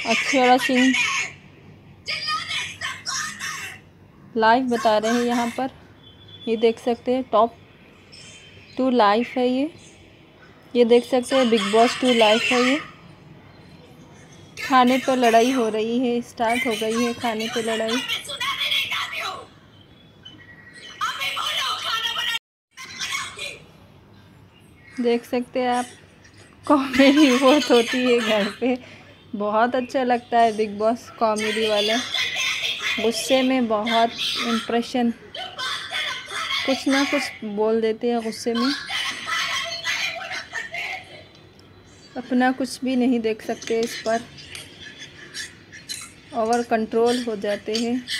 अच्छे वाला scene live बता रहे हैं यहाँ पर। ये देख सकते हैं टॉप 2 लाइव है ये देख सकते हैं बिग बॉस 2 लाइव है ये। खाने पर लड़ाई हो रही है, स्टार्ट हो गई है खाने पर लड़ाई। देख सकते हैं आप, कॉमेडी बहुत होती है घर पे, बहुत अच्छा लगता है बिग बॉस कॉमेडी वाला। गुस्से में बहुत इम्प्रेशन, कुछ ना कुछ बोल देते हैं गुस्से में, अपना कुछ भी नहीं देख सकते, इस पर ओवर कंट्रोल हो जाते हैं।